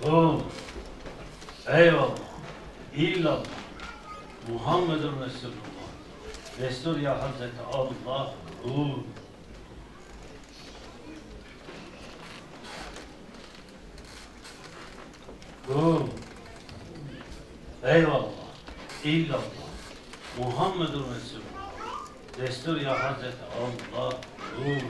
Oh, eyvallah. İllallah. Muhammedun Resulullah. Destur ya Hazreti Allah. Oh. Oh. Eyvallah. İllallah. Muhammedun Resulullah. Destur ya Hazreti Allah. Oh.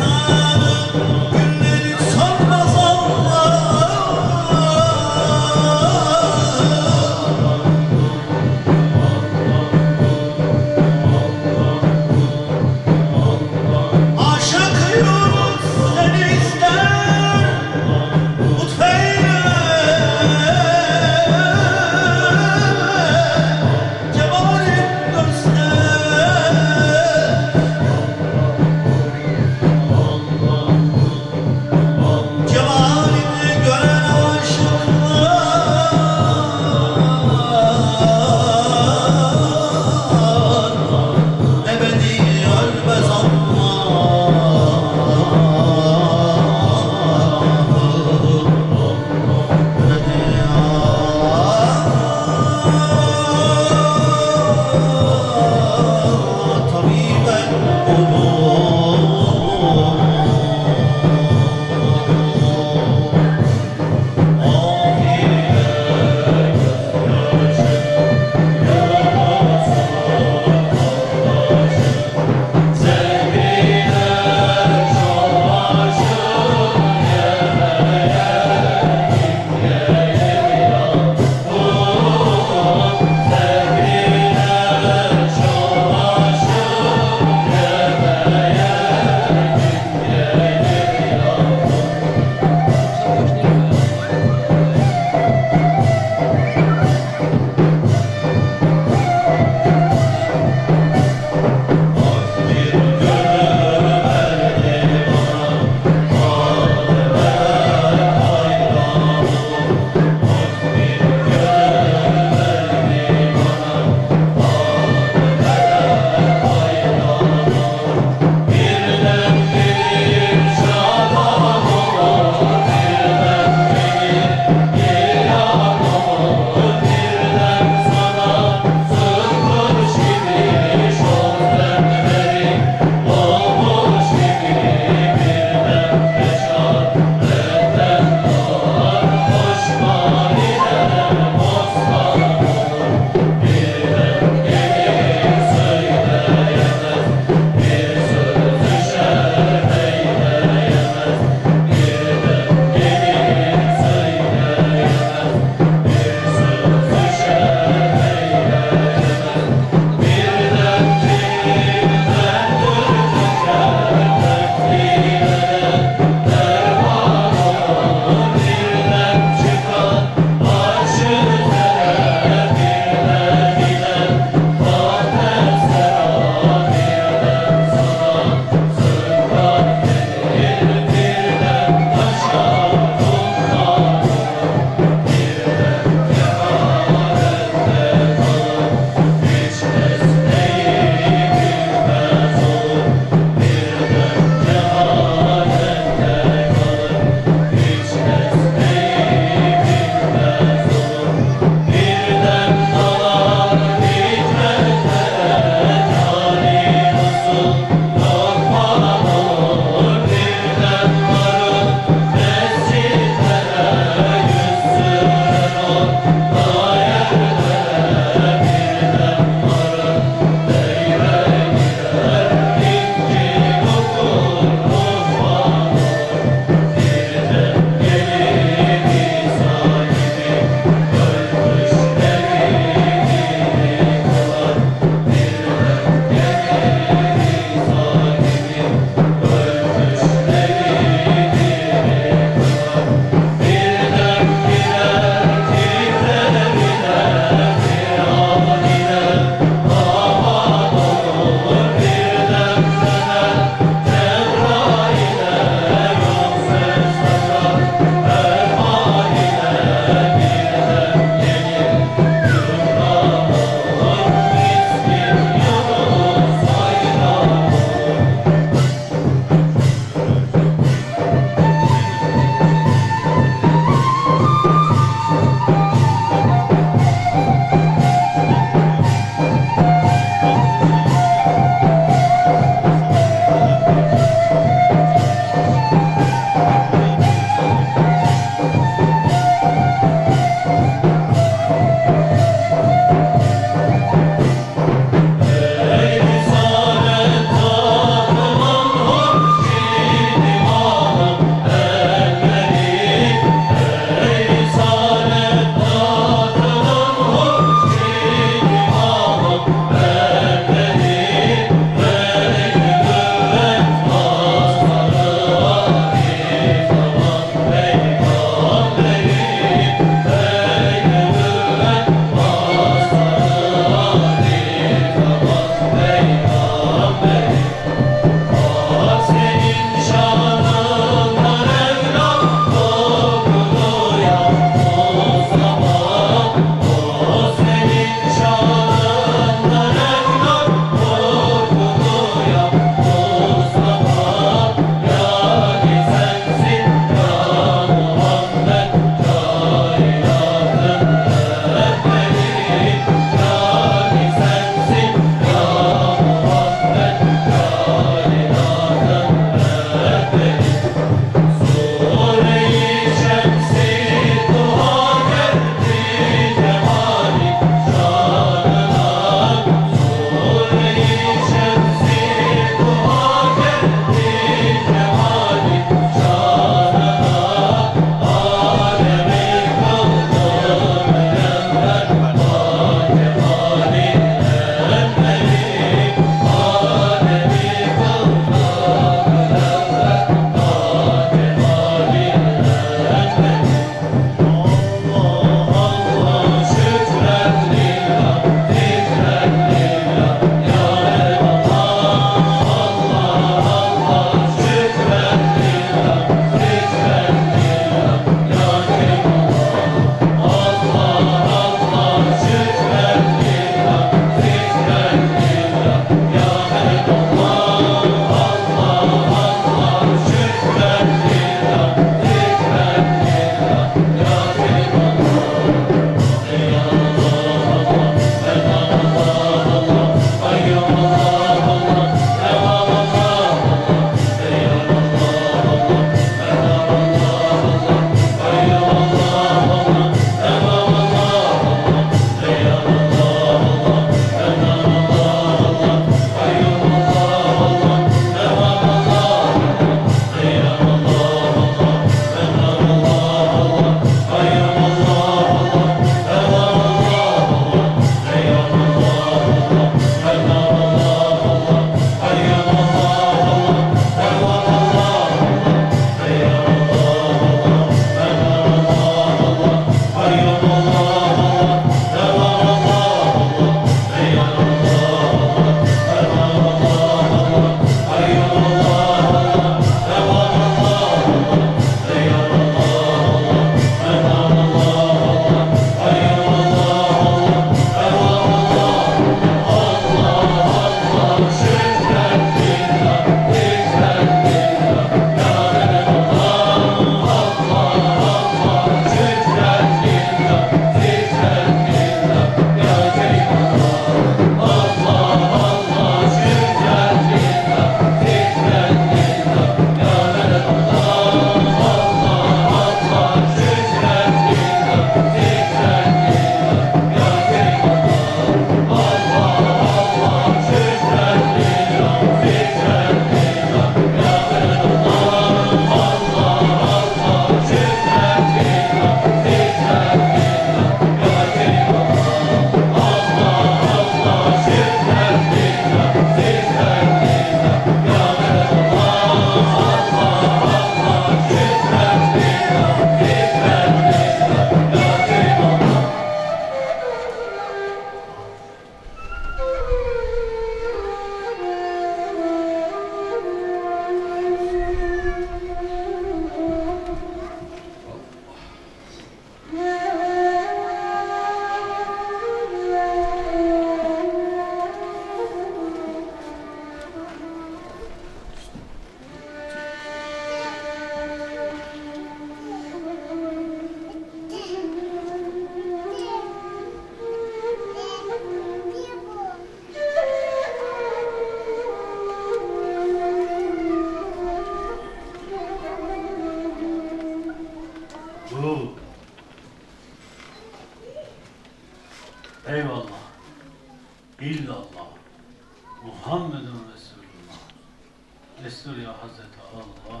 illallah, illallah, Muhammedun Resulullah. Destur ya Hazreti Allah.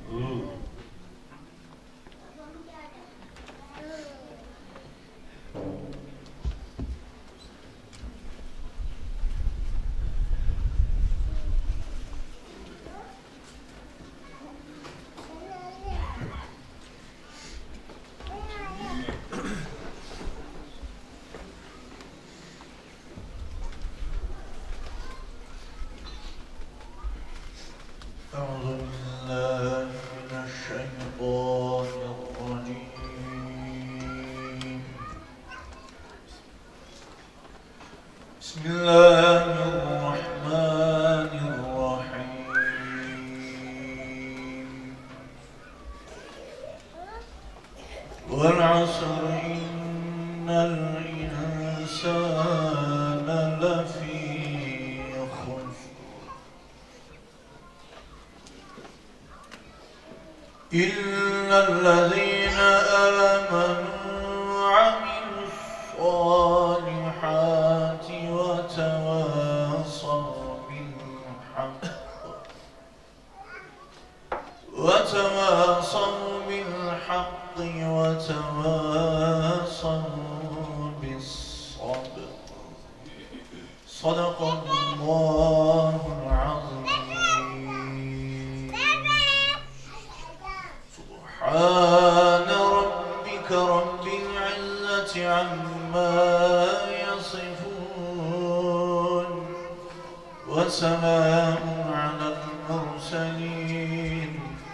أعوذ بالله من الشيطان الرجيم. بسم الله الرحمن الرحيم. والعصر إن الإنسان لفي إلا الذين آمنوا وعملوا الصالحات وتواصوا بالحق وتواصوا بالصبر. صدق الله العظيم. سبحان ربك رب العزة عما يصفون وسلام على المرسلين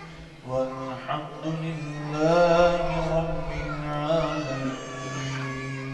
والحمد لله رب العالمين.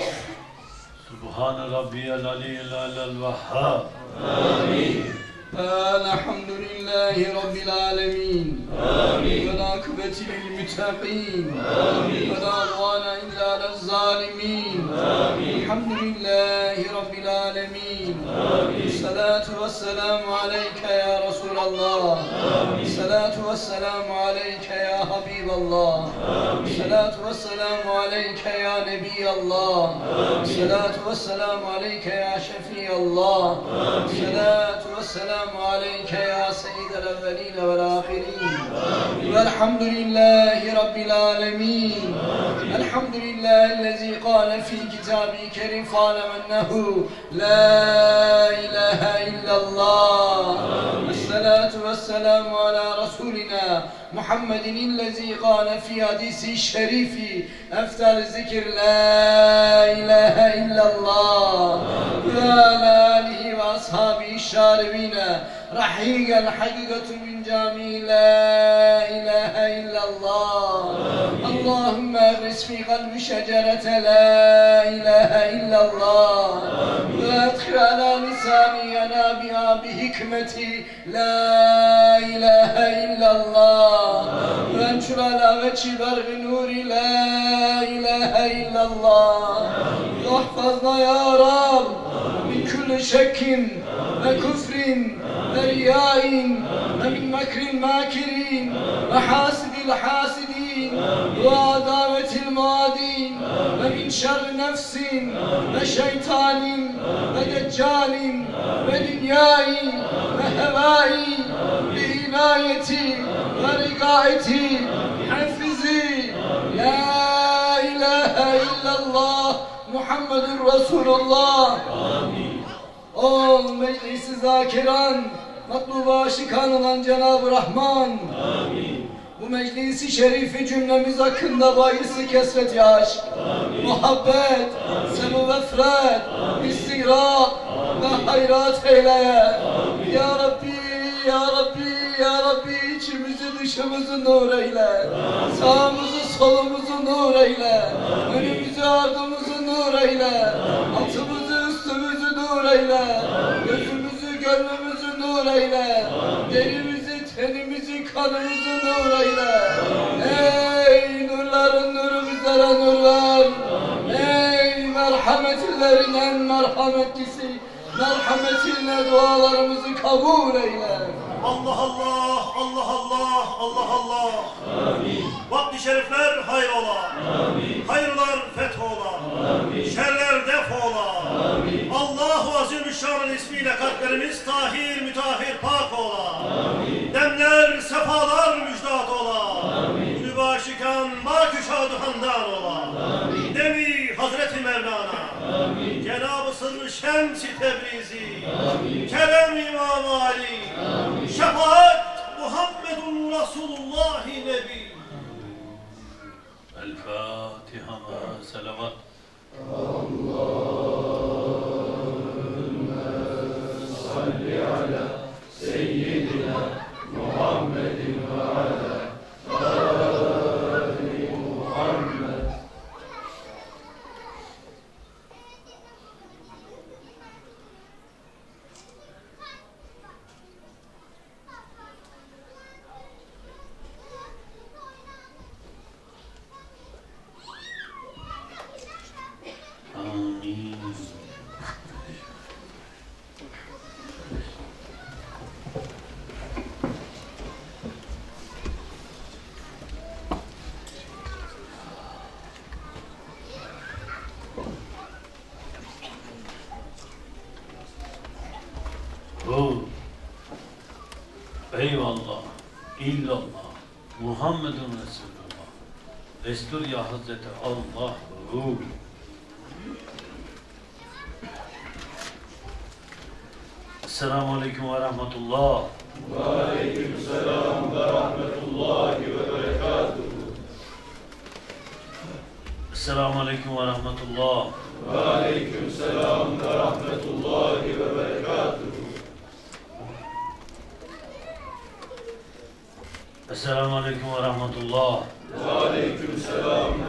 سبحان ربي العلي الأعلى الوهاب. آمين. الحمد لله رب العالمين. آمين. والعاقبة للمتقين. آمين. ولا عدوان إلا على الظالمين. آمين. الحمد لله رب العالمين. آمين. الصلاة والسلام عليك يا رسول الله. آمين. الصلاة والسلام عليك يا حبيب الله. آمين. الصلاة والسلام عليك يا نبي الله. آمين. الصلاة والسلام عليك يا شفيع الله. آمين. الصلاة والسلام عليك يا سيد الأولين والآخرين. والحمد لله رب العالمين. الحمد لله الذي قال في كتابه الكريم فاعلم أنه لا إله إلا الله. الصلاة والسلام على رسولنا محمد الذي قال في حديثه الشريف أفضل الذكر لا إله إلا الله. وعلى آله وأصحابه الشاربين رحيق الحقيقة من جامع لا إله إلا الله. اللهم اغرس في قلب شجرة لا إله إلا الله. وادخل على لساني ينابيع بحكمتي لا إله إلا الله. وانشر على وجه برق نور لا إله إلا الله. واحفظنا يا رب من كل شك وكفر ورياء ومن مكر الماكرين وحاسد الحاسدين وعداوة المعادين ومن شر نفس وشيطان ودجال ودنياء وهواء بعنايتي ورقايتي حفظي لا إله إلا الله محمد رسول الله. Ol meclisi zakiran, matluba aşikan olan Cenab-ı Rahman. Amin. Bu meclisi şerifi cümlemiz hakkında bahisi kesret ya aşk, muhabbet, semu vefret, istiğrak ve hayrat eyle. Ya Rabbi, Ya Rabbi, Ya Rabbi içimizi dışımızı nur eyle. Sağımızı solumuzu nur eyle. Önümüzü ardımızı nur eyle. Altımızı üstümüzü nur eyle. Gözümüzü gönlümüzü nur eyle. Derimizi, tenimizi, kanımızı nur eyle. Ey nurların nuru bizlere nur ver. Ey merhametlilerin en merhametlisi, merhametinle dualarımızı kabul eyle. Allah Allah, Allah Allah, Allah Allah. Amin. Vakti şerifler hayrola. Amin. Hayırlar fethola. Amin. Şerler defola. Zişan'ın ismiyle kalplerimiz tahir, mütahhir, pak ola. Demler, sefalar müjdat ola. Gülü başikan, baküşadı handan ola. Devi Hazreti Mevlana. Cenab-ı Sırrı Şems-i Tebrizi. Kerem İmam Ali. Şefaat Muhammedun Resulullah-i Nebi. El Fatiha ma selavat. Amin. Eyvallah, illallah, Muhammedun Resulullah. Destur ya Hazreti Allah. Esselamu Aleyküm ve Rahmetullah. Ve aleykümselam ve rahmetullahi ve berekatuhu. Esselamu Aleyküm ve Rahmetullah. Ve aleykümselam ve rahmetullahi ve berekatuhu. Esselamu Aleyküm ve Rahmetullah. Ve aleykümselam